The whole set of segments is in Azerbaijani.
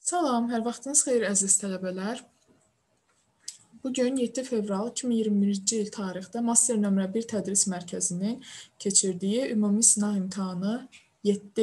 Salam, hər vaxtınız xeyir əziz tələbələr. Bugün 7 fevral 2021-ci il tarixdə Master nömrə 1 tədris mərkəzinin keçirdiyi ümumi sınaq imtahanı 7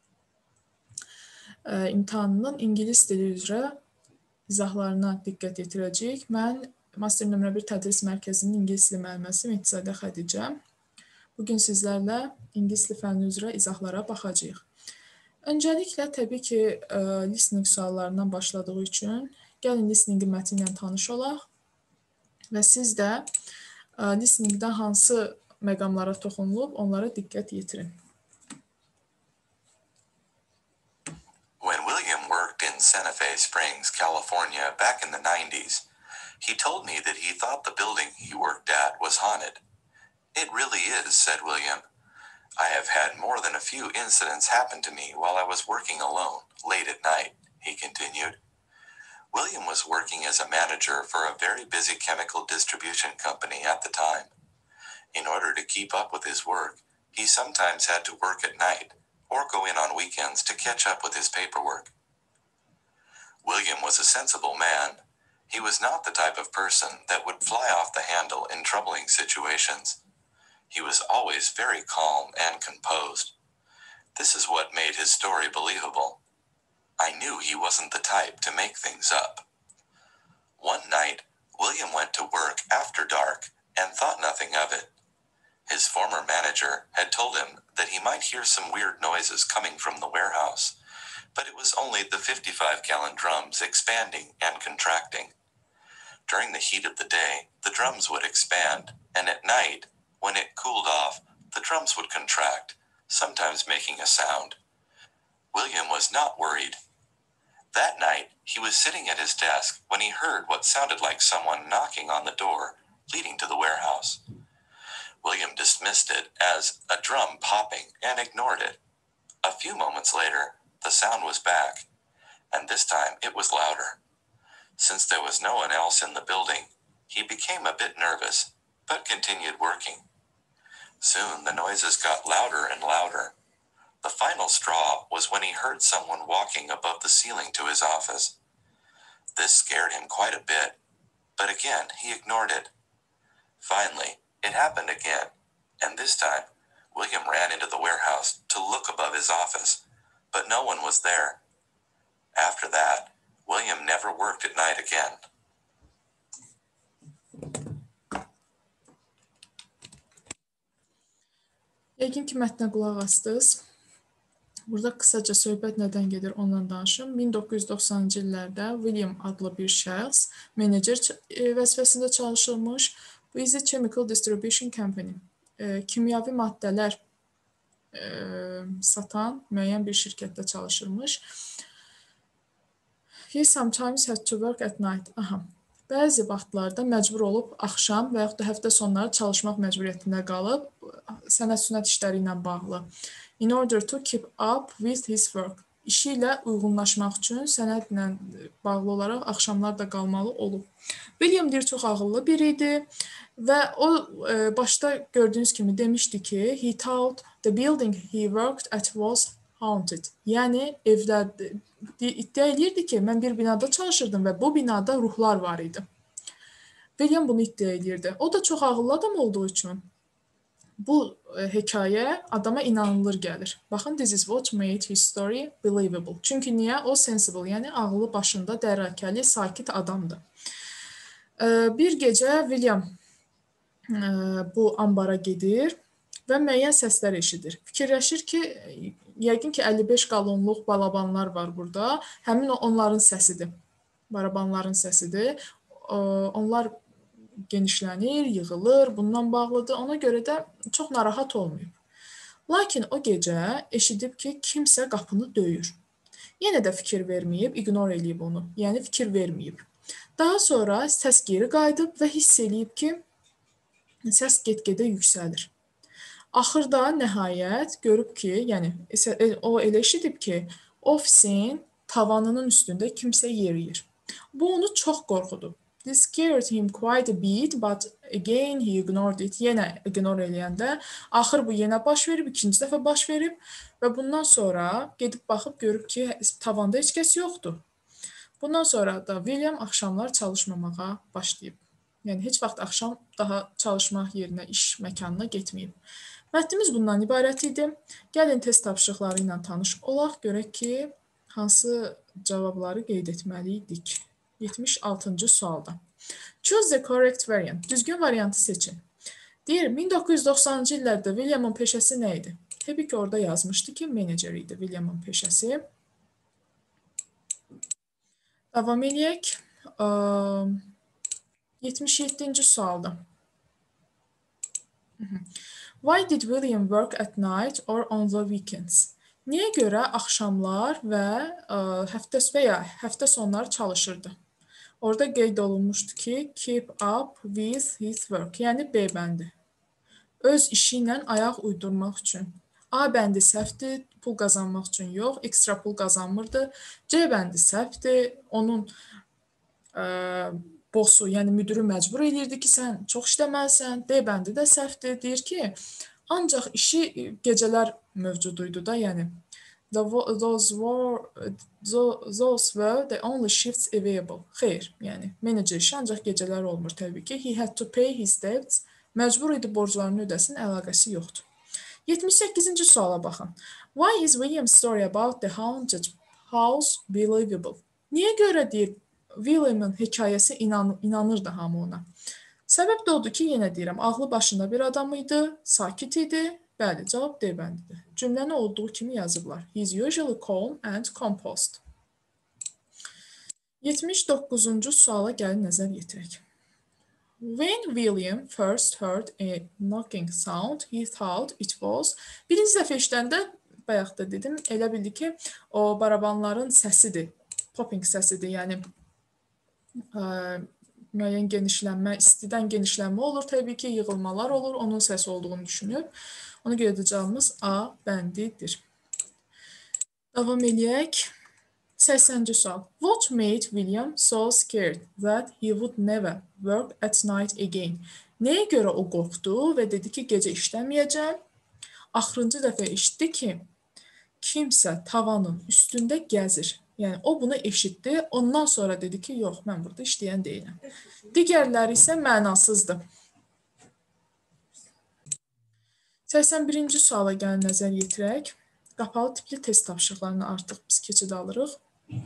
imtahanının ingilis dili üzrə izahlarına diqqət yetirəcəyik. Mən Master nömrə 1 tədris mərkəzinin ingilis dili müəlliməsi Mehdizadə Xədicə. Bugün sizlərlə ingilis dili fənni üzrə izahlara baxacağıq. Öncəliklə, təbii ki, listening suallarından başladığı üçün gəlin listeningin mətni ilə tanış olaq və siz də listeningdən hansı məqamlara toxunulub, onlara diqqət yetirin. When William worked in Santa Fe Springs, California back in the 90s, he told me that he thought the building he worked at was haunted. It really is, said William. I have had more than a few incidents happen to me while I was working alone, late at night, he continued. William was working as a manager for a very busy chemical distribution company at the time. In order to keep up with his work, he sometimes had to work at night or go in on weekends to catch up with his paperwork. William was a sensible man. He was not the type of person that would fly off the handle in troubling situations. He was always very calm and composed. This is what made his story believable. I knew he wasn't the type to make things up. One night, William went to work after dark and thought nothing of it. His former manager had told him that he might hear some weird noises coming from the warehouse, but it was only the 55-gallon drums expanding and contracting. During the heat of the day, the drums would expand, and at night, when it cooled off, the drums would contract, sometimes making a sound. William was not worried. That night, he was sitting at his desk when he heard what sounded like someone knocking on the door leading to the warehouse. William dismissed it as a drum popping and ignored it. A few moments later, the sound was back, and this time it was louder. Since there was no one else in the building, he became a bit nervous, but continued working. Soon the noises got louder and louder. The final straw was when he heard someone walking above the ceiling to his office. This scared him quite a bit, but again he ignored it. Finally, it happened again, and this time, William ran into the warehouse to look above his office, but no one was there. After that, William never worked at night again. Yəqin ki, mətnə qulaq astınız. Burada qısaca söhbət nədən gedir ondan danışım. 1990-cı illərdə William adlı bir şəxs menecer vəzifəsində çalışırmış. Bu is a chemical distribution company. Kimyavi maddələr satan müəyyən bir şirkətdə çalışırmış. He sometimes had to work at night. Bəzi vaxtlarda məcbur olub axşam və yaxud da həftə sonları çalışmaq məcburiyyətində qalıb sənət-sünət işləri ilə bağlı. In order to keep up with his work. İşi ilə uyğunlaşmaq üçün sənətlə bağlı olaraq axşamlar da qalmalı olub. William deyir, çox ağıllı biri idi və o başda gördüyünüz kimi demişdi ki, he thought the building he worked at was haunted. Yəni, evdə iddia edirdi ki, mən bir binada çalışırdım və bu binada ruhlar var idi. William bunu iddia edirdi. O da çox ağıllı adam olduğu üçün bu hekayə adama inanılır gəlir. Baxın, this is what made his story believable. Çünki niyə? O sensible, yəni ağlı başında dərrakəli, sakit adamdır. Bir gecə William bu ambara gedir və müəyyən səslər eşidir. Fikirləşir ki, yəqin ki, 55 qalonluq balabanlar var burada. Həmin onların səsidir. Barabanların səsidir. Onlar genişlənir, yığılır, bundan bağlıdır. Ona görə də çox narahat olmayıb. Lakin o gecə eşidib ki, kimsə qapını döyür. Yenə də fikir verməyib, ignore eləyib onu. Yəni, fikir verməyib. Daha sonra səs geri qayıdıb və hiss eləyib ki, səs get-gedə yüksəlir. Axırda nəhayət görüb ki, yəni o elə eşidib ki, ofisin tavanının üstündə kimsə yeriyir. Bu onu çox qorxudub. This scared him quite a bit, but again he ignored it. Yenə ignore eləyəndə, axır bu yenə baş verib, ikinci dəfə baş verib və bundan sonra gedib baxıb görüb ki, tavanda heç kəs yoxdur. Bundan sonra da William axşamlar çalışmamağa başlayıb. Yəni heç vaxt axşam daha çalışmaq yerinə, iş məkanına getməyib. Mətnimiz bundan ibarət idi. Gəlin test tapşırıqları ilə tanış olaq, görək ki, hansı cavabları qeyd etməliydik. 76-cı sualda. Choose the correct variant. Düzgün variantı seçin. Deyir, 1990-cı illərdə Williamın peşəsi nə idi? Təbii ki, orada yazmışdı ki, menecer idi Williamın peşəsi. Davam edək. 77-ci sualda. Why did William work at night or on the weekends? Niyə görə axşamlar və həftə sonları çalışırdı? Orada qeyd olunmuşdu ki, keep up with his work, yəni B bəndi. Öz işi ilə ayaq uydurmaq üçün. A bəndi səhvdir, pul qazanmaq üçün yox, ekstra pul qazanmırdı. C bəndi səhvdir, onun bossu, yəni müdürü məcbur edirdi ki, sən çox işləməlisən. D bəndi də səhvdir, deyir ki, ancaq işi gecələr mövcuduydu da, yəni. Those were the only shifts available. Xeyr, yəni menecer işi ancaq gecələr olmur təbii ki. He had to pay his debts. Məcbur idi borclarını ödəsin, əlaqəsi yoxdur. 78-ci suala baxın. Why is William's story about the haunted house believable? Niyə görə deyir William'ın hekayəsi inanırdı hamı ona? Səbəb də odur ki, yenə deyirəm, ağlı başında bir adam idi, sakit idi. Bəli, cavab D bəndidir. Cümləni olduğu kimi yazıblar. He is usually calm and composed. 79-cu suala gəlin nəzər yetirək. When William first heard a knocking sound, he thought it was... Birinci dəfə işləndə, bayaq da dedim, elə bildi ki, o barabanların səsidir, popping səsidir, yəni müəyyən genişlənmə, istidən genişlənmə olur, təbii ki, yığılmalar olur, onun səsi olduğunu düşünüb. Ona görə də cavabımız A bəndidir. Davam edək. 80-ci sual. What made William so scared that he would never work at night again? Nəyə görə o qorxdu və dedi ki, gecə işləməyəcəm? Axırıncı dəfə eşitdi ki, kimsə tavanın üstündə gəzir. Yəni, o bunu eşitdi, ondan sonra dedi ki, yox, mən burada işləyən deyiləm. Digərləri isə mənasızdır. 81-ci suala gəlin nəzər yetirək. Qapalı tipli test tapşırıqlarını artıq biz keçid alırıq.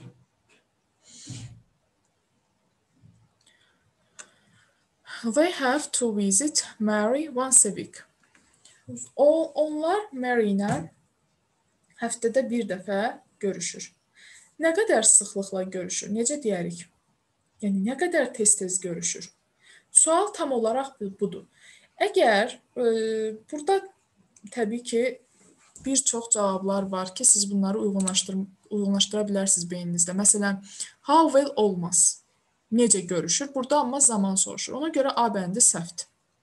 They have to visit Mary once a week. Onlar Mary ilə həftədə bir dəfə görüşür. Nə qədər sıxlıqla görüşür? Necə deyərik? Yəni, nə qədər tez-tez görüşür? Sual tam olaraq budur. Əgər burada təbii ki, bir çox cavablar var ki, siz bunları uyğunlaşdıra bilərsiniz beyninizdə. Məsələn, how well olmaz. Necə görüşür? Burada amma zaman soruşur. Ona görə A bəndi səhvdir.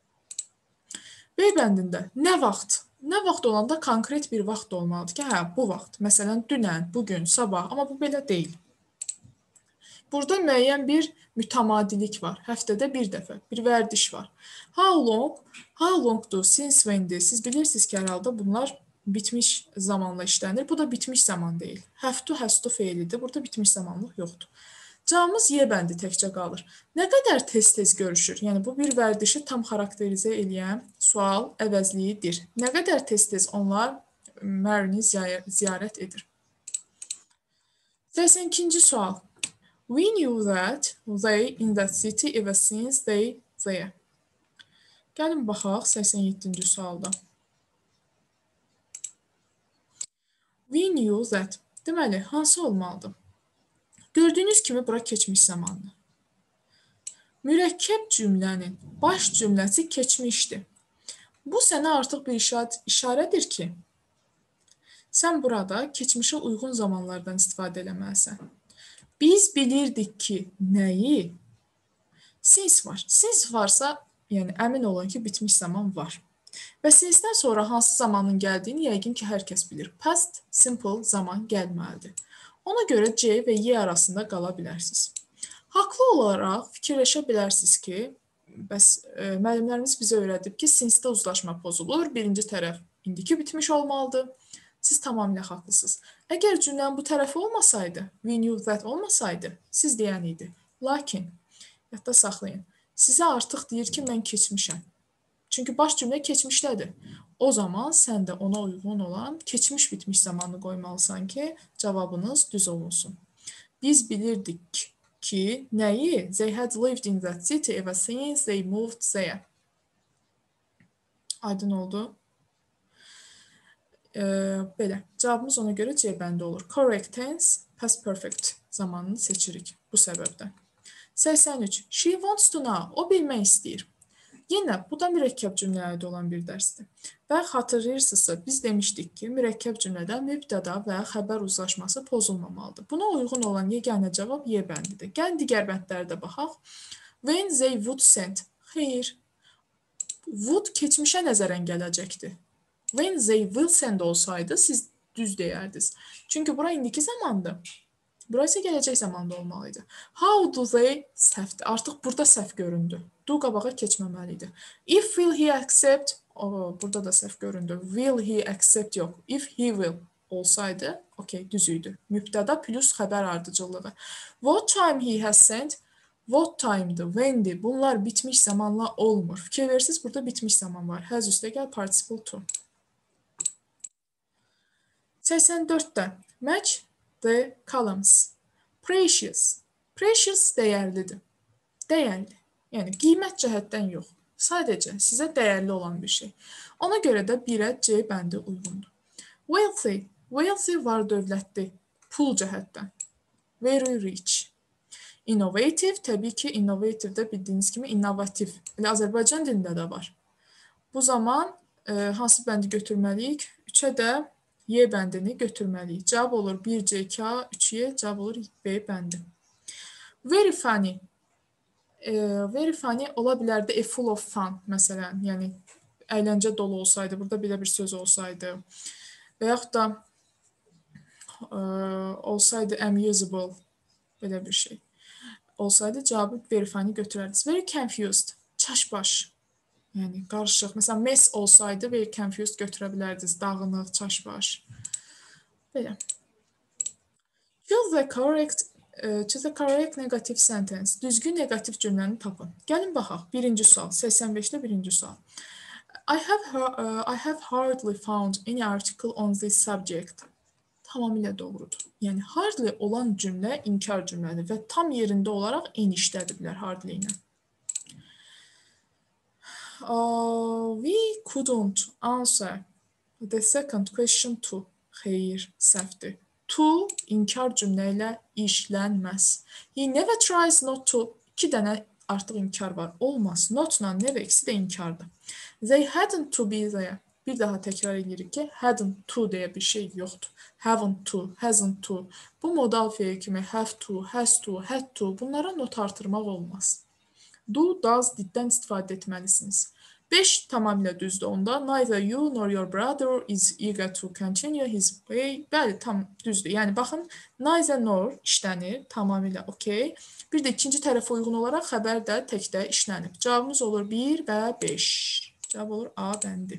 B bəndində nə vaxt? Nə vaxt olanda konkret bir vaxt olmalıdır ki, hə, bu vaxt. Məsələn, dünən, bugün, sabah. Amma bu belə deyil. Burada müəyyən bir mütəmadilik var. Həftədə bir dəfə, bir vərdiş var. How longdur, since when'dir. Siz bilirsiniz ki, hər halda bunlar bitmiş zamanla işlənir. Bu da bitmiş zaman deyil. Have to, has to feilidir. Burada bitmiş zamanlıq yoxdur. Cavabımız Y bəndi təkcə qalır. Nə qədər tez-tez görüşür? Yəni, bu bir vərdişi tam xarakterizə eləyən sual əvəzliyidir. Nə qədər tez-tez onlar Mary'ni ziyarət edir? 82-ci sual. We knew that they in that city ever since they there. Gəlin baxaq 87-ci sualda. We knew that. Deməli, hansı olmalıdır? Gördüyünüz kimi bura keçmiş zamanlı. Mürəkkəb cümlənin baş cümləsi keçmişdir. Bu sənə artıq bir işarədir ki, sən burada keçmişə uyğun zamanlardan istifadə eləməlisən. Biz bilirdik ki, nəyi? Since var. Since varsa, yəni əmin olun ki, bitmiş zaman var. Və since-dən sonra hansı zamanın gəldiyini yəqin ki, hər kəs bilir. Past simple zaman gəlməlidir. Ona görə C və Y arasında qala bilərsiniz. Haqlı olaraq fikirləşə bilərsiniz ki, bəs müəllimlərimiz bizə öyrədib ki, since-də uzlaşma pozulur. Birinci tərəf indiki bitmiş olmalıdır. Siz tamamilə haqlısınız. Əgər cümlənin bu tərəfi olmasaydı, we knew that olmasaydı, siz deyən idi. Lakin, yadda saxlayın, sizə artıq deyir ki, mən keçmişəm. Çünki baş cümlə keçmişdədir. O zaman sən də ona uyğun olan keçmiş bitmiş zamanını qoymalısan ki, cavabınız düz olsun. Biz bilirdik ki, nəyi? They had lived in that city ever since they moved there. Aydın oldu. Belə, cavabımız ona görə C bəndi olur. Correct tense, past perfect zamanını seçirik bu səbəbdən. 83. She wants to know. O bilmək istəyir. Yenə, bu da mürəkkəb cümləyə aid olan bir dərsdir. Və xatırlayırsınızsa, biz demişdik ki, mürəkkəb cümlədə mübtəda və xəbər uzlaşması pozulmamalıdır. Buna uyğun olan yeganə cavab Y bəndidir. Gəlin digər bəndlərə də baxaq. When they would send. Xeyr. Would keçmişə nəzərən gələcəkdir. When they will send olsaydı, siz düz deyərdiniz. Çünki bura indiki zamandır. Bura isə gələcək zamanda olmalıydı. How do they səhvdir. Artıq burada səhv göründü. Do qabağa keçməməli idi. If will he accept, burada da səhv göründü. Will he accept yox. If he will olsaydı, okey, düz idi. Mübtəda plus xəbər ardıcıllığı. What time he has sent, what time'dır, when'dir. Bunlar bitmiş zamanla olmur. Fikir verirsiniz, burada bitmiş zaman var. Has üstə gəl, participle to. 84-də match the columns. Precious. Precious dəyərlidir. Dəyərli. Yəni, qiymət cəhətdən yox. Sadəcə sizə dəyərli olan bir şey. Ona görə də 1-ə C bəndi uyğundur. Wealthy. Wealthy var dövlətli. Pul cəhətdən. Very rich. Innovative. Təbii ki, innovative də bildiyiniz kimi innovativ. Elə Azərbaycan dilində də var. Bu zaman hansı bəndi götürməliyik? 3-ə də Y bəndini götürməliyik. Cavab olur 1C2A, 3Y, cavab olur B bəndi. Very funny. Very funny ola bilərdi full of fun, məsələn. Yəni, əyləncə dolu olsaydı, burada belə bir söz olsaydı. Və yaxud da olsaydı amusable, belə bir şey. Olsaydı, cavabı very funny götürərdiniz. Very confused, çaşbaş. Yəni, qarışıq. Məsələn, mess olsaydı, very confused götürə bilərdiniz. Dağınıq, çaşbaş. Belə. Choose the correct negative sentence. Düzgün negativ cümləni tapın. Gəlin baxaq. Birinci sual. 85-də birinci sual. I have hardly found any article on this subject. Tamamilə doğrudur. Yəni, hardly olan cümlə inkar cümlədir və tam yerində olaraq enişdədirlər hardly ilə. We couldn't answer the second question to. Xeyr, səhvdir. To inkar cümlə ilə işlənməz. He never tries not to. 2 dənə artıq inkar var. Olmaz. Notla never ikisi də inkardır. They hadn't to be there. Bir daha təkrar edirik ki, hadn't to deyə bir şey yoxdur. Haven't to, hasn't to. Bu modal fe'l kimi have to, has to, had to. Bunlara not artırmaq olmaz. Do, does, diddən istifadə etməlisiniz. 5 tamamilə düzdür onda. Neither you nor your brother is eager to continue his way. Bəli, tam düzdür. Yəni, baxın, neither nor işlənir. Tamamilə okey. Bir də ikinci tərəfə uyğun olaraq xəbər də təkdə işlənib. Cavabımız olur 1 və 5. Cavab olur A bəndi.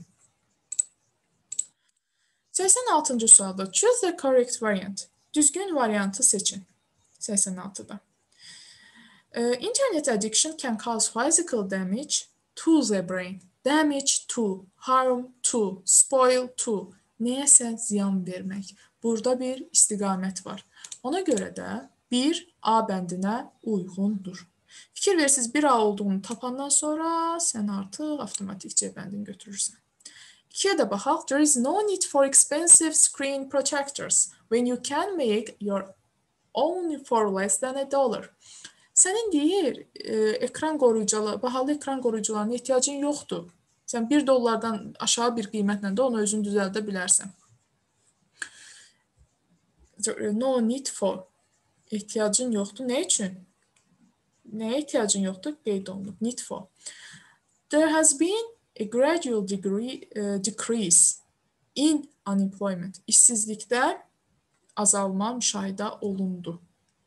86-cı sualda. Choose the correct variant. Düzgün variantı seçin. 86-da. Internet addiction can cause physical damage to the brain. Damage to, harm to, spoil to. Nəyəsə ziyan vermək. Burada bir istiqamət var. Ona görə də 1 A bəndinə uyğundur. Fikir versiniz 1 A olduğunu tapandan sonra sən artıq avtomatik C bəndini götürürsən. 2-yə də baxaq. There is no need for expensive screen protectors when you can make your own for less than $1. Sənin deyir, bahalı ekran qoruyucularına ehtiyacın yoxdur. Sən $1 aşağı bir qiymətlə də onu özün düzəldə bilərsən. No need for. Ehtiyacın yoxdur. Nə üçün? Nəyə ehtiyacın yoxdur? Qeyd olunub. Need for. There has been a gradual decrease in unemployment. İşsizlikdə azalma müşahidə olundu.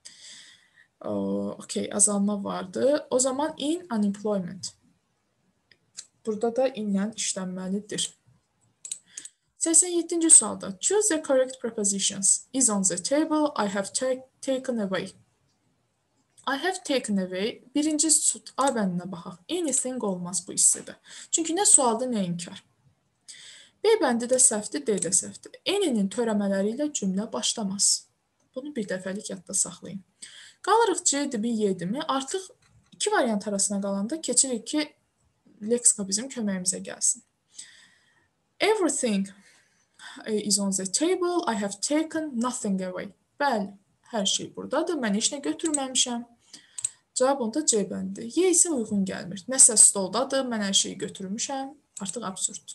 Okey, azalma vardı. O zaman in unemployment. Burada da inlə işlənməlidir. 87-ci sualda choose the correct prepositions. Is on the table, I have taken away. I have taken away. Birinci A bəndinə baxaq. Anything olmaz bu hissədə. Çünki nə sualda, nə inkar. B bəndi də səhvdir, D də səhvdir. Any'nin törəmələri ilə cümlə başlamaz. Bunu bir dəfəlik yadda saxlayın. Qalırıq C-dimi, Y-dimi. Artıq iki variant arasına qalanda keçirik ki, leksika bizim köməyimizə gəlsin. Everything is on the table. I have taken nothing away. Bəli, hər şey buradadır. Mən heç nə götürməmişəm. Cavab onda C bəndi. Y isə uyğun gəlmir. Nəsə stoldadır, mən hər şeyi götürmüşəm. Artıq absurddur.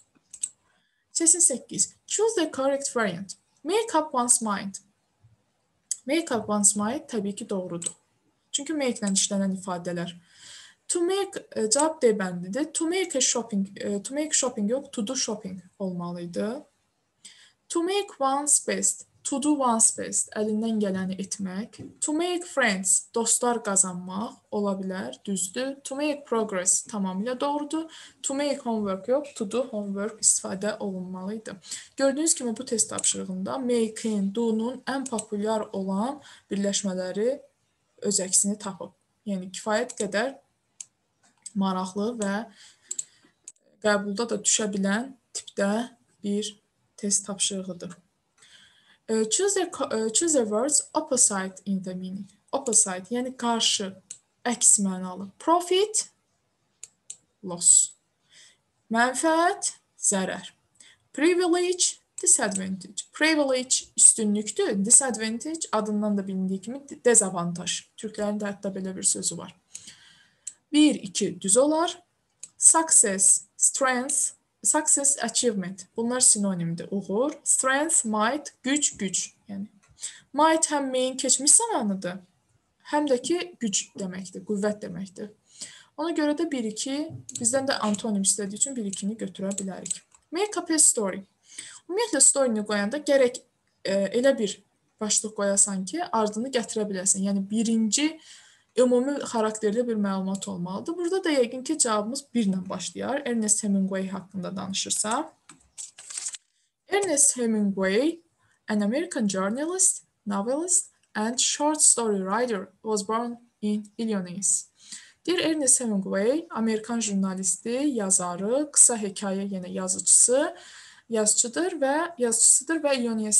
88. Choose the correct variant. Make up one's mind. Make up one's mind təbii ki, doğrudur. Çünki make ilə işlənən ifadələr. To make, cavab D bəndidir. To make shopping yox, to do shopping olmalıydı. To make one's best. To do one's best, əlindən gələni etmək. To make friends, dostlar qazanmaq ola bilər, düzdür. To make progress tamamilə doğrudur. To make homework yox, to do homework istifadə olunmalıydı. Gördüyünüz kimi bu test tapşırığında make'in, do'nun ən populyar olan birləşmələri öz əksini tapıb. Yəni kifayət qədər maraqlı və qəbulda da düşə bilən tipdə bir test tapşırığıdır. Choose the words opposite in the meaning. Opposite, yəni qarşı, əks mənalı. Profit, loss. Mənfəət, zərər. Privilege, disadvantage. Privilege üstünlükdür, disadvantage adından da bilindiyi kimi dezavantaj. Türklərin də hətta belə bir sözü var. 1, 2 düz olar. Success, strength, success, achievement. Bunlar sinonimdir. Uğur, strength, might, güc. Yəni might həm main keçmiş zamanıdır, həm də ki güc deməkdir, qüvvət deməkdir. Ona görə də 1-2 bizdən də antonim istədiyi üçün 1-2-ni götürə bilərik. Make up a story. Ümumiyyətlə story-ni qoyanda gərək elə bir başlıq qoyasan ki, ardını gətirə biləsən. Yəni birinci ümumi xarakterli bir məlumat olmalıdır. Burada da yəqin ki, cavabımız 1 ilə başlayar. Ernest Hemingway haqqında danışırsa. Ernest Hemingway, an American journalist, novelist, and short story writer, was born in Illinois. Deyir, Ernest Hemingway, Amerikan jurnalisti, yazarı, qısa hekayə, yəni yazıcıdır və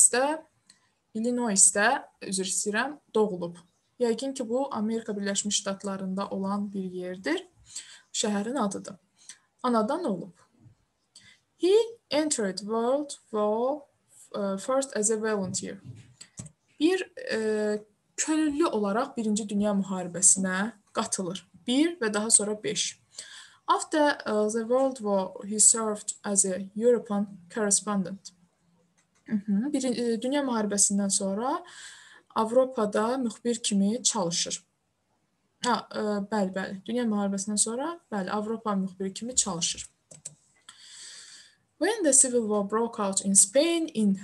Illinois'də, üzr istəyirəm, doğulub. Yəqin ki, bu Amerika Birləşmiş Ştatlarında olan bir yerdir. Şəhərin adıdır. Anadan olub. He entered World War first as a volunteer. Bir könüllü olaraq Birinci Dünya müharibəsinə qatılır. 1 və daha sonra 5. After the World War, he served as a European correspondent. Dünya müharibəsindən sonra Avropada müxbir kimi çalışır. Bəli. Dünya müharibəsindən sonra, Avropa müxbiri kimi çalışır. When the Civil War broke out in Spain in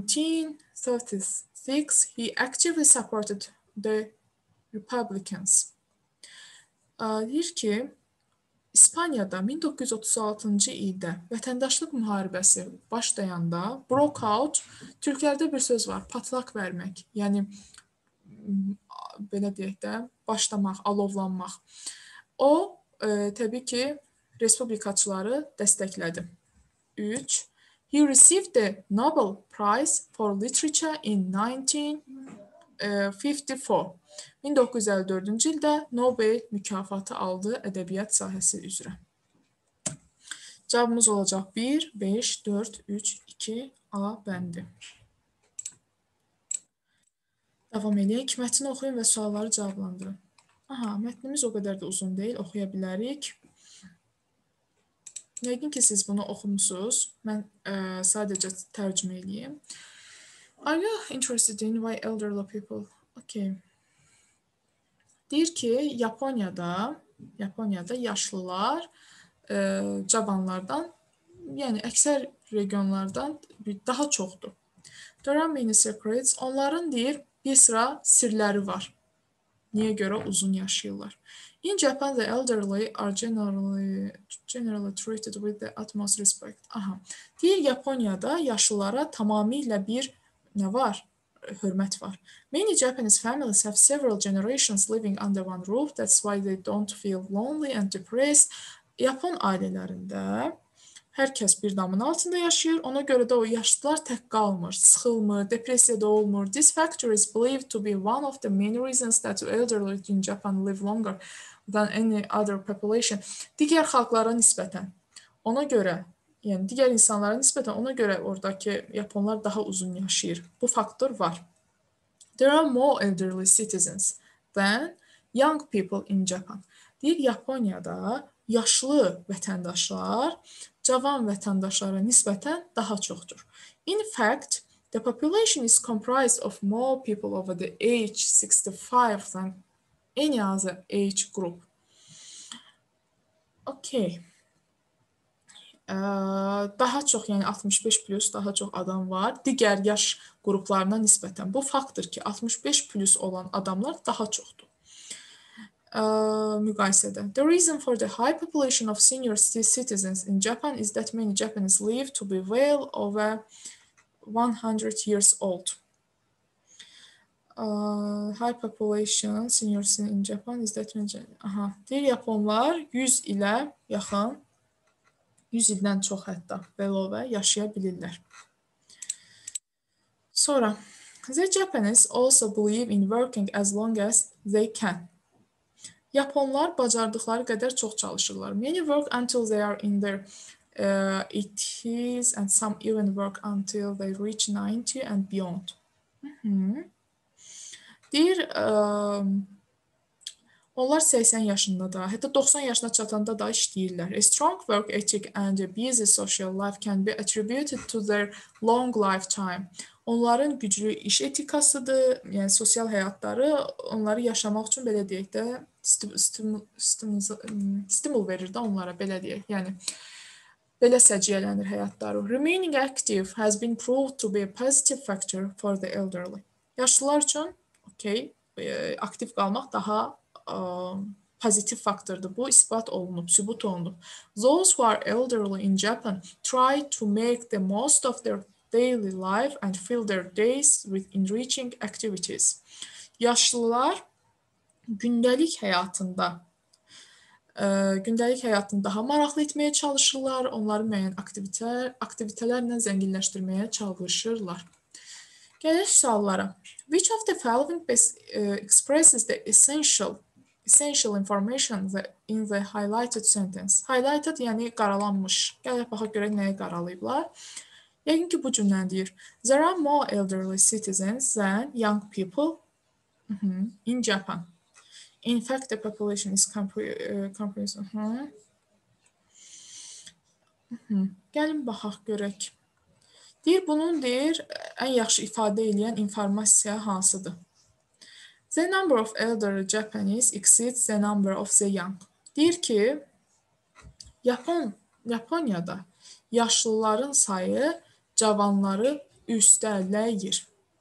1936, he actively supported the Republicans. Deyir ki, İspaniyada 1936-cı ildə vətəndaşlıq müharibəsi başlayanda broke out, türklərdə bir söz var, patlaq vermək. Yəni, belə deyək də, başlamaq, alovlanmaq. O, təbii ki, respublikaçıları dəstəklədi. 3. He received the Nobel Prize for Literature in 1954. 1954-cü ildə Nobel mükafatı aldı ədəbiyyat sahəsi üzrə. Cavabımız olacaq 1, 5, 4, 3, 2, A bəndi. Davam edək. Mətni oxuyun və sualları cavablandırın. Mətnimiz o qədər də uzun deyil, oxuya bilərik. Yəqin ki, siz bunu oxumusunuz. Mən sadəcə tərcümə edeyim. Are you interested in why elderly people? Okay. Deyir ki, Yaponiyada yaşlılar cavanlardan, yəni əksər regionlardan daha çoxdur. There are many secrets. Onların deyir bir sıra sirləri var. Niyə görə uzun yaşayırlar? In Japan, the elderly are generally treated with the utmost respect. Aha. Deyir, Yaponiyada yaşlılara tamamilə bir nə var? Hörmət var. Many Japanese families have several generations living under one roof. That's why they don't feel lonely and depressed. Yapon ailələrində hər kəs bir damın altında yaşayır. Ona görə də o yaşlılar tək qalmır, sıxılmır, depressiyada olmur. This factor is believed to be one of the main reasons that the elderly in Japan live longer than any other population. Digər xalqlara nisbətən, ona görə, yəni digər insanlara nisbətən ona görə oradakı Yaponlar daha uzun yaşayır. Bu faktor var. There are more elderly citizens than young people in Japan. Deyir, Yaponiyada yaşlı vətəndaşlar cavan vətəndaşlara nisbətən daha çoxdur. In fact, the population is comprised of more people over the age 65 than any other age group. Okay. Daha çox, yəni 65 plus daha çox adam var. Digər yaş qruplarına nisbətən. Bu faktdır ki, 65 plus olan adamlar daha çoxdur. Müqayisədə. The reason for the high population of senior citizens in Japan is that many Japanese live to be well over 100 years old. High population senior citizens in Japan is that many... Aha. Deyir, Yaponlar 100 ilə yaxın, 100 ildən çox hətta well over yaşaya bilirlər. Sonra, the Japanese also believe in working as long as they can. Yaponlar bacardıqları qədər çox çalışırlar. Many work until they are in their 80s and some even work until they reach 90 and beyond. Deyir, onlar 80 yaşında da, hətta 90 yaşına çatanda da işləyirlər. A strong work ethic and a busy social life can be attributed to their long lifetime. Onların güclü iş etikasıdır, yəni sosial həyatları onları yaşamaq üçün belə deyək də stimul verir də onlara, belə deyək. Yəni belə səciyyələnir həyatları. Remaining active has been proved to be a positive factor for the elderly. Yaşlılar üçün aktiv qalmaq daha pozitiv faktordur. Bu isbat olunub, sübut olunub. Those who are elderly in Japan try to make the most of their daily life and fill their days with enriching activities. Yaşlılar gündəlik həyatını daha maraqlı etməyə çalışırlar, onları müəyyən aktivitələrlə zənginləşdirməyə çalışırlar. Gələk suallara. Which of the following expresses the essential information in the highlighted sentence? Highlighted yəni qaralanmış. Gələk baxaq görək nəyə qaralayıblar. Yəqin ki, bu cümləni deyir. There are more elderly citizens than young people in Japan. In fact, the population is comprehensive. Gəlin baxaq görək. Deyir, bunun ən yaxşı ifadə edən informasiya hansıdır? The number of elderly Japanese exceeds the number of the young. Deyir ki, Yaponiyada yaşlıların sayı cavanları üstələyir.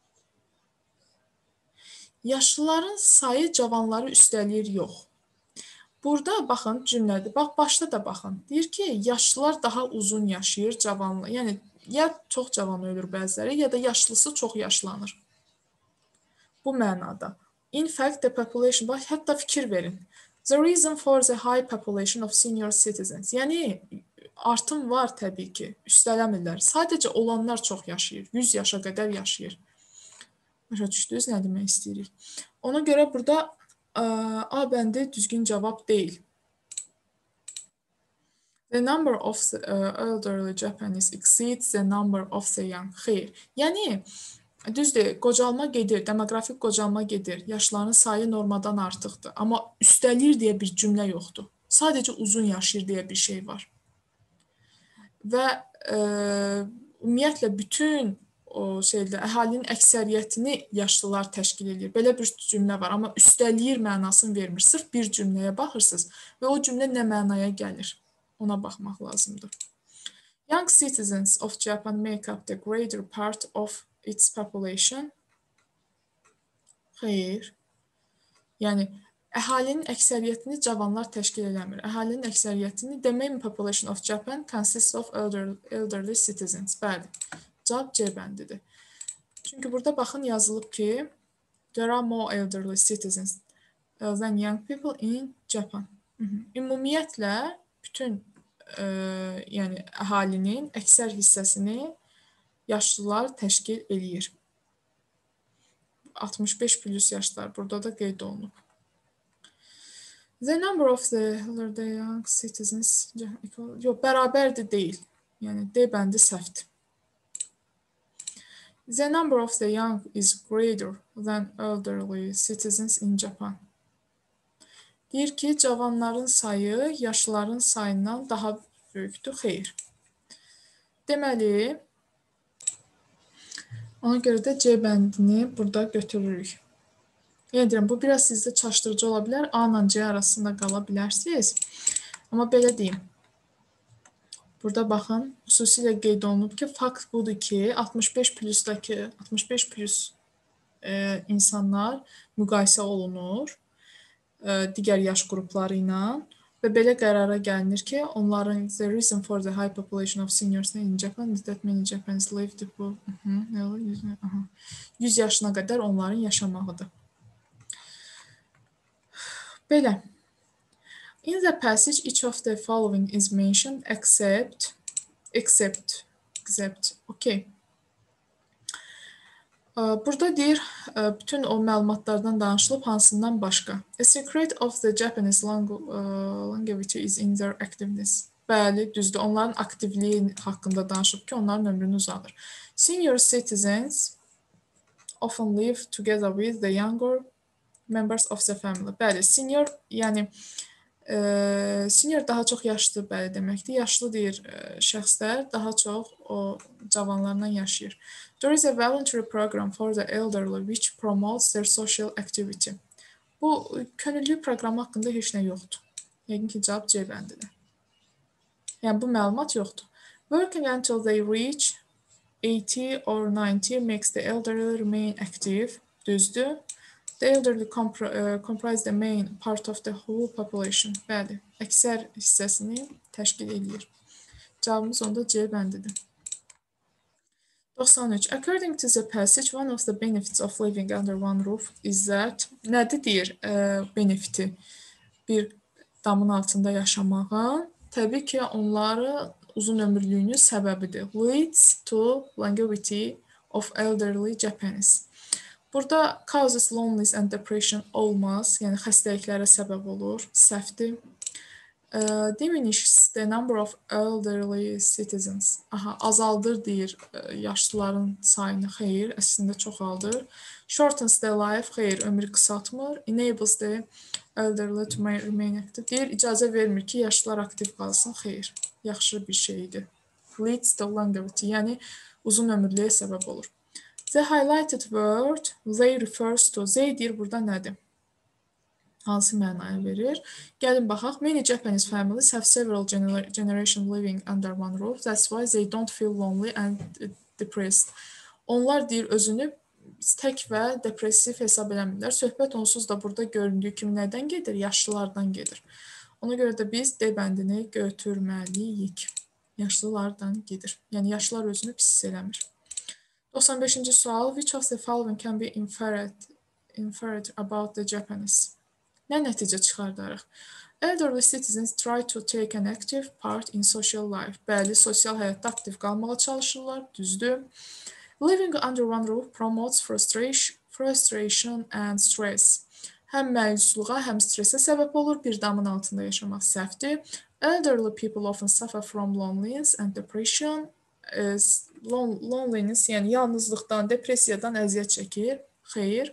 Yaşlıların sayı cavanları üstələyir, yox. Burada baxın cümlədir. Bax, başda da baxın. Deyir ki, yaşlılar daha uzun yaşayır, cavanlar. Yəni, ya çox cavan ölür bəziləri, ya da yaşlısı çox yaşlanır. Bu mənada. In fact, the population, bax, hətta fikir verin. The reason for the high population of senior citizens. Yəni, artım var təbii ki, üstələmirlər. Sadəcə olanlar çox yaşayır, 100 yaşa qədər yaşayır. Başa düşdünüz, nə demək istəyirik? Ona görə burada A bəndi düzgün cavab deyil. The number of the elderly Japanese exceeds the number of the young. Xeyr. Yəni, düzdür, qocalma gedir, demoqrafik qocalma gedir. Yaşların sayı normadan artıqdır. Amma üstəlir deyə bir cümlə yoxdur. Sadəcə uzun yaşayır deyə bir şey var. Və ümumiyyətlə bütün əhalinin əksəriyyətini yaşlılar təşkil edir. Belə bir cümlə var, amma üstəliyir mənasını vermir. Sırf bir cümləyə baxırsınız və o cümlə nə mənaya gəlir? Ona baxmaq lazımdır. Young citizens of Japan make up the greater part of its population. Xeyr. Yəni əhalinin əksəriyyətini cavanlar təşkil eləmir. Əhalinin əksəriyyətini the main population of Japan consists of elderly citizens. Bəli. Cavab C bəndidir. Çünki burada baxın yazılıb ki, there are more elderly citizens than young people in Japan. Ümumiyyətlə bütün yəni əhalinin əksər hissəsini yaşlılar təşkil eləyir. 65 plus yaşlar burada da qeyd olunub. The number of the elderly young citizens yox, bərabərdir deyil. Yəni D bəndi səhvdir. The number of the young is greater than elderly citizens in Japan. Deyir ki, cavanların sayı yaşlıların sayından daha böyükdür. Xeyr. Deməli, ona görə də C bəndini burada götürürük. Yəni deyirəm, bu biraz sizdə çaşdırıcı ola bilər. A ilə C arasında qala bilərsiniz. Amma belə deyim. Burada baxın, xüsusilə qeyd olunub ki, fakt budur ki, 65 plus insanlar müqayisə olunur digər yaş qrupları ilə və belə qərara gəlinir ki, onların the reason for the high population of seniors in Japan is that many Japanese live to 100 yaşına qədər onların yaşamağıdır. Belə. In the passage, each of the following is mentioned except. Okay. Burada deyir, bütün o məlumatlardan danışılıb, hansından başqa. A secret of the Japanese longevity is in their activeness. Bəli, düzdür. Onların aktivliyi haqqında danışıb ki, onların ömrünü uzadır. Senior citizens often live together with the younger members of the family. Bəli, senior, yəni senior daha çox yaşlı bəli deməkdir. Yaşlı deyir şəxslər daha çox o cavanlarla yaşayır. There is a voluntary program for the elderly which promotes their social activity. Bu könüllü proqram haqqında heç nə yoxdur. Yəqin ki, cavab C bəndidir. Yəni bu məlumat yoxdur. Working until they reach 80 or 90 makes the elderly remain active. Düzdür. The elderly comprise the main part of the whole population. Bəli, əksər hissəsini təşkil edir. Cavabımız onda C bəndidir. 93. According to the passage, one of the benefits of living under one roof is that... Nədir deyir benefiti? Bir damın altında yaşamağın, təbii ki, onları uzun ömürlüyünün səbəbidir. Leads to longevity of elderly Japanese. Burada causes loneliness and depression olmaz, yəni xəstəliklərə səbəb olur, səhvdir. Diminishes the number of elderly citizens. Azaldır deyir yaşlıların sayını, xeyr, əslində çoxaldır. Shortens the life, xeyr, ömrü qısaltmır. Enables the elderly to remain active. Deyir, icazə vermir ki, yaşlılar aktiv qalsın, xeyr, yaxşı bir şeydir. Leads to longevity, yəni uzun ömürlüyə səbəb olur. The highlighted word, they refers to, they deyir burada nədir? Hansı mənaya verir? Gəlin baxaq. Many Japanese families have several generations living under one roof. That's why they don't feel lonely and depressed. Onlar deyir özünü tək və depressiv hesab eləmirlər. Söhbət onsuz da burada göründüyü kimi nədən gedir? Yaşlılardan gedir. Ona görə də biz D bəndini götürməliyik. Yaşlılardan gedir. Yəni yaşlılar özünü pis hiss eləmir. 95-ci sual. Which of the following can be inferred about the Japanese? Nə nəticə çıxardarıq? Elderly citizens try to take an active part in social life. Bəli, sosial həyatda aktiv qalmağa çalışırlar, düzdür. Living under one roof promotes frustration and stress. Həm məyusluğa, həm stresə səbəb olur, bir damın altında yaşamaq səhvdir. Elderly people often suffer from loneliness and depression. Loneliness, yəni yalnızlıqdan, depressiyadan əziyyət çəkir, xeyr.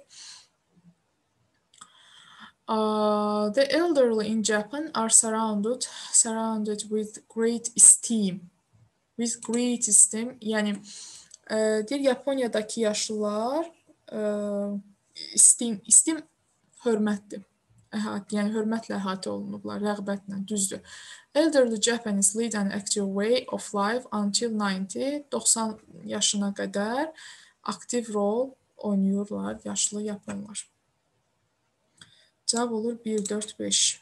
The elderly in Japan are surrounded with great esteem. Yəni deyir Yaponiyadakı yaşlılar istim hörmətdir. Yəni hörmətlə əhatə olunublar, rəğbətlə, düzdür. Elderly Japanese lead an active way of life until 90 yaşına qədər aktiv rol oynayırlar yaşlı Yaponlar. Cavab olur 1, 4, 5.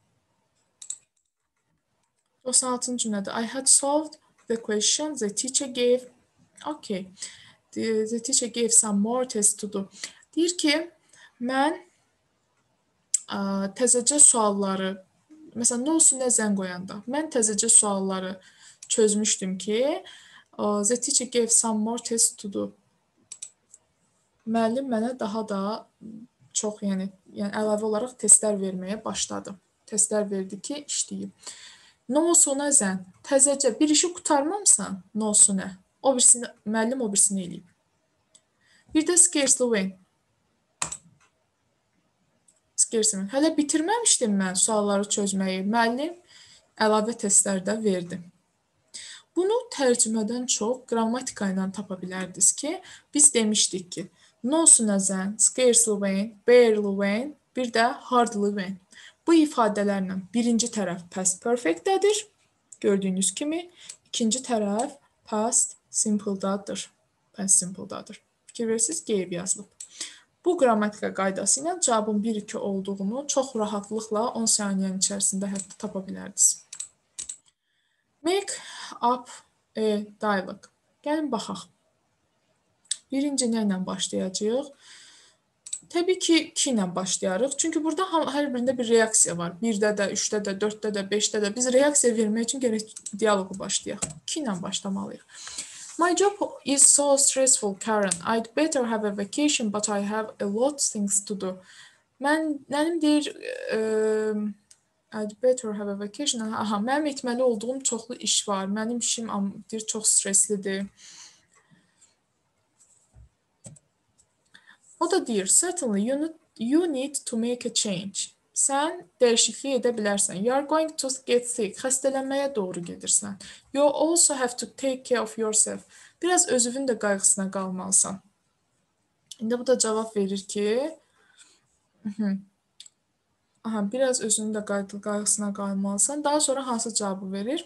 96-cı cümlədə I had solved the question the teacher gave. Okay. The teacher gave some more tests to do. Deyir ki, mən təzəcə sualları, məsələn, nə olsun, nə zəng qoyanda, mən təzəcə sualları çözmüşdüm ki, the teacher gave some more tests to do. Müəllim mənə daha da çox, yəni əlavə olaraq testlər verməyə başladı. Testlər verdi ki, işləyib. Nə olsun, nə zən, təzəcə bir işi qurtarmamısan, nə olsun, nə? Müəllim o birisini eləyib. Bir də scarcely when. Scarcely. Hələ bitirməmişdim mən sualları çözməyi. Müəllim əlavə testlər də verdi. Bunu tərcümədən çox qrammatika ilə tapa bilərdiniz ki, biz demişdik ki, nə olsun, nə zən, scarcely when, barely when, bir də hardly when. Bu ifadələrlə birinci tərəf past perfect-dədir, gördüyünüz kimi. İkinci tərəf past simple-dadır. Past simple-dadır. Fikir verirsiniz, qeyb yazılıb. Bu qrammatika qaydası ilə cavabın 1-2 olduğunu çox rahatlıqla 10 saniyənin içərisində hətta tapa bilərdiniz. Make up a dialogue. Gəlin baxaq. Birinci nə ilə başlayacağıq? Təbii ki, 2 ilə başlayarıq. Çünki burada hər birində bir reaksiya var. 1-də də, 3-də də, 4-də də, 5-də də. Biz reaksiya vermək üçün gərək dialoqu başlayaq. 2 ilə başlamalıyıq. My job is so stressful, Karen. I'd better have a vacation, but I have a lot of things to do. Mənim deyir, I'd better have a vacation. Aha, mənim etməli olduğum çoxlu iş var. Mənim işim deyir, çox stresslidir. O da deyir, certainly you need to make a change. Sən dəyişiklik edə bilərsən. You are going to get sick. Xəstələnməyə doğru gedirsən. You also have to take care of yourself. Biraz özünün də qayğısına qalmalısan. İndi bu da cavab verir ki, biraz özünün də qayğısına qalmalısan. Daha sonra hansı cavabı verir?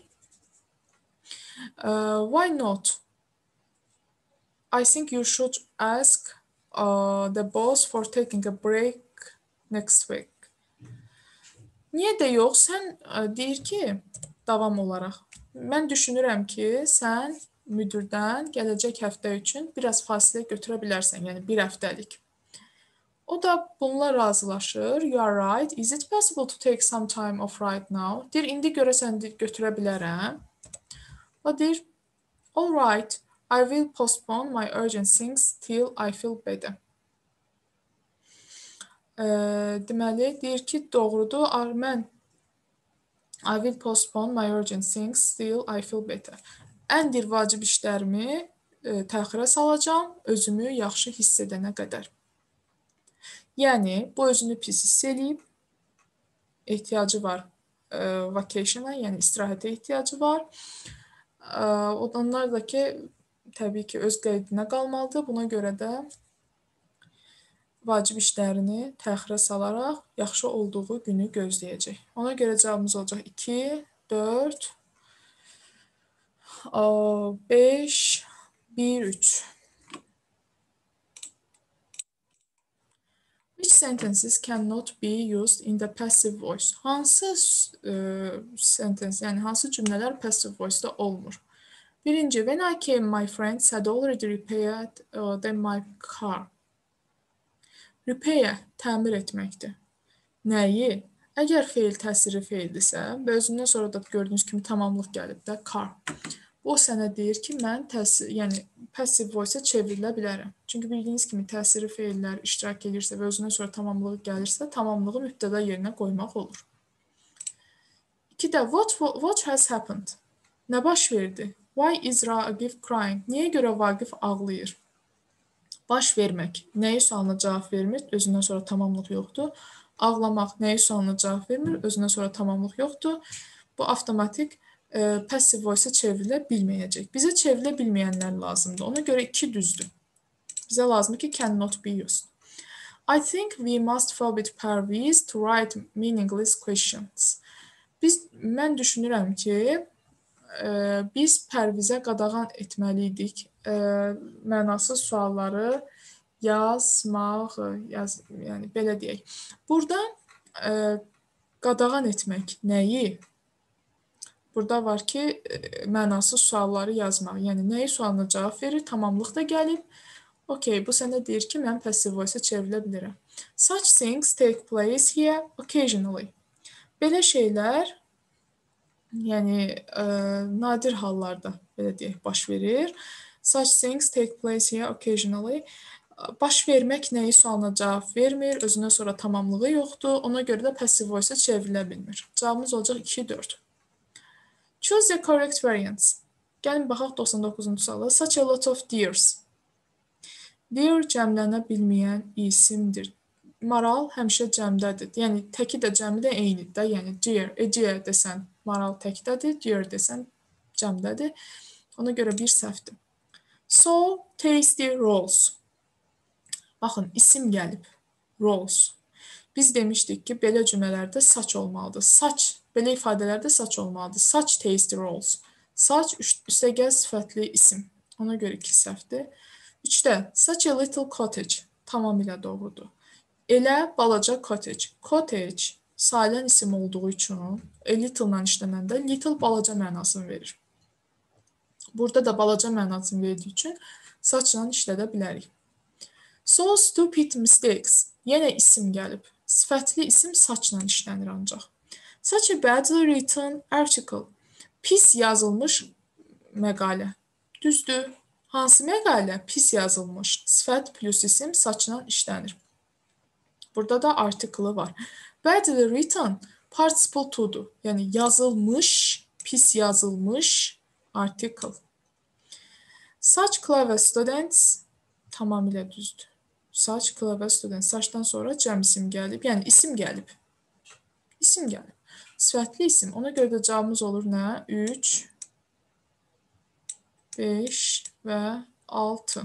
Why not? I think you should ask the boss for taking a break next week. Niyə də yox? Sən deyir ki, davam olaraq, mən düşünürəm ki, sən müdürdən gələcək həftə üçün biraz fasilə götürə bilərsən, yəni bir həftəlik. O da bununla razılaşır. You are right. Is it possible to take some time off right now? Deyir, indi görəsən götürə bilərəm. O deyir, all right. I will postpone my urgent things till I feel better. Deməli, deyir ki, doğrudur, I will postpone my urgent things till I feel better. Ən bir vacib işlərimi təxirə salacağım, özümü yaxşı hiss edənə qədər. Yəni, bu özünü pis hiss eləyib, ehtiyacı var vacation-a, yəni istirahətə ehtiyacı var. Onlar da ki, təbii ki, öz qeydinə qalmalıdır. Buna görə də vacib işlərini təxirə salaraq yaxşı olduğu günü gözləyəcək. Ona görə cavabımız olacaq 2, 4, 5, 1, 3. Which sentences cannot be used in the passive voice? Hansı sentence, yəni hansı cümlələr passive voice-da olmur? Birinci, when I came, my friends had already repaired my car. Repair, təmir etməkdir. Nəyi? Əgər feil təsiri feildirsə və özündən sonra da gördüyünüz kimi tamamlıq gəlib də, car. O sənə deyir ki, mən yəni passive voice-a çevrilə bilərəm. Çünki bildiyiniz kimi təsiri feillər iştirak edirsə və özündən sonra tamamlığı gəlirsə, tamamlığı mübtəda yerinə qoymaq olur. 2-də, what has happened? Nə baş verdi? Why is Ragif crying? Niyə görə Vaqif ağlayır? Baş vermək, nəyi sualına cavab vermir, özündən sonra tamamlıq yoxdur. Ağlamaq, nəyi sualına cavab vermir, özündən sonra tamamlıq yoxdur. Bu avtomatik passive voice-a çevrilə bilməyəcək. Bizə çevrilə bilməyənlər lazımdır. Ona görə 2 düzdür. Bizə lazımdır ki, cannot be used. I think we must forbid Parviz to write meaningless questions. Mən düşünürəm ki, biz Pərvizə qadağan etməliydik mənasız sualları yazmağı, yəni belə deyək. Burada qadağan etmək nəyi? Burada var ki, mənasız sualları yazmaq. Yəni, nəyi sualına cavab verir, tamamlıq da gəlib. Okey, bu sənə deyir ki, mən passive voice-a çevrilə bilirəm. Such things take place here occasionally. Belə şeylər, yəni nadir hallarda, belə deyək, baş verir. Such things take place here occasionally. Baş vermək nəyi sualına cavab vermir, özündən sonra tamamlığı yoxdur. Ona görə də passive voice-a çevrilə bilmir. Cavabımız olacaq 2-4. Choose the correct variants. Gəlin baxaq 99-cu suala. Such a lot of deers. Deer cəmlənə bilməyən isimdir. Maral həmişə cəmdədir. Yəni, təki də cəmi də eynidir də. Yəni, deer desən maral təkdədir, deer desən cəmdədir. Ona görə bir səhvdir. So, tasty rolls. Baxın, isim gəlib. Rolls. Biz demişdik ki, belə cümlələrdə such olmalıdır. Such, belə ifadələrdə such olmalıdır. Such tasty rolls. Such üstəgəl sifətli isim. Ona görə 2 səhvdir. 3-də, such a little cottage. Tamamilə doğrudur. Elə balaca cottage. Cottage sailən isim olduğu üçün little-la işlənəndə little balaca mənasını verir. Burada da balaca mənasını verdiyi üçün such-la işlədə bilərik. So stupid mistakes. Yenə isim gəlib. Sifətli isim such-la işlənir ancaq. Such a badly written article. Pis yazılmış məqalə. Düzdür. Hansı məqalə? Pis yazılmış. Sifət plus isim such-la işlənir. Burada da article var. Badly written participle to'dur. Yəni yazılmış, pis yazılmış article. Such clever students tamamilə düzdür. Such clever students. Such'dan sonra cəm isim gəlib. Yəni isim gəlib. İsim gəlib. Sifətli isim. Ona görə də cavabımız olur nə? 3, 5 və 6.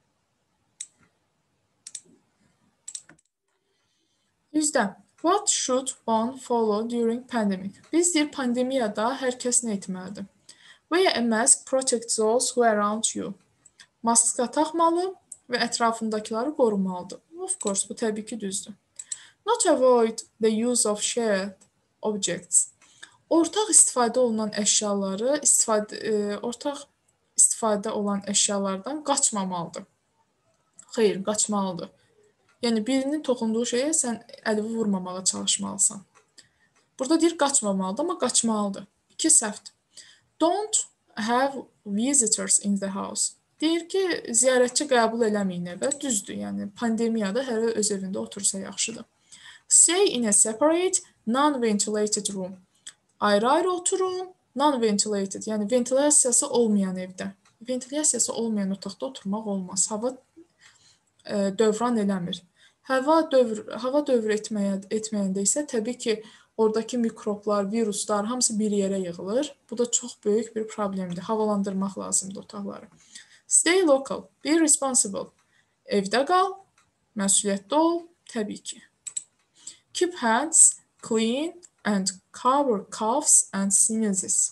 Yüzdə. What should one follow during pandemic? Biz deyir, pandemiyada hər kəs nə etməlidir? Wear a mask, protect those who are around you. Maska taxmalı və ətrafındakiləri qorumalıdır. Of course, bu təbii ki, düzdür. Not avoid the use of shared objects. Ortaq istifadə olunan əşyaları, ortaq istifadə olan əşyalardan qaçmamalıdır. Xeyr, qaçmalıdır. Yəni, birinin toxunduğu şeyə sən əlivi vurmamağa çalışmalısan. Burada deyir, qaçmamalıdır, amma qaçmalıdır. 2 səhvdir. Don't have visitors in the house. Deyir ki, ziyarətçi qəbul eləməyin evə. Düzdür, yəni pandemiyada hər öz evində otursa yaxşıdır. Stay in a separate, non-ventilated room. Ayrı-ayrı oturun, non-ventilated, yəni ventilasiyası olmayan evdə. Ventilasiyası olmayan otaqda oturmaq olmaz. Hava dövran eləmir. Hava dövr etməyəndə isə təbii ki, oradakı mikroblar, viruslar hamısı bir yerə yığılır. Bu da çox böyük bir problemdir. Havalandırmaq lazımdır otaqları. Stay local, be responsible. Evdə qal, məsuliyyətli ol, təbii ki. Keep hands clean and cover coughs and sneezes.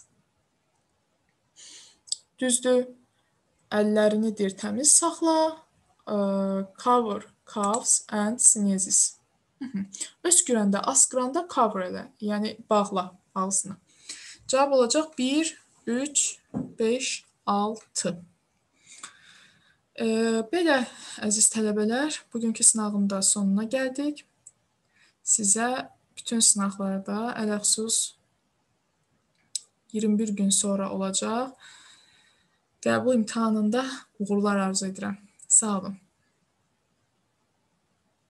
Düzdür, əllərini deyir təmiz saxla, cover coughs and sneezes. Öskürəndə, askıranda cover elə, yəni bağla ağzını. Cavab olacaq 1, 3, 5, 6. Belə, əziz tələbələr, bugünkü sınavın da sonuna gəldik. Sizə bütün sınavlarda ələxsus 21 gün sonra olacaq. Qəbul imtahanında uğurlar arzu edirəm. Sağ olun.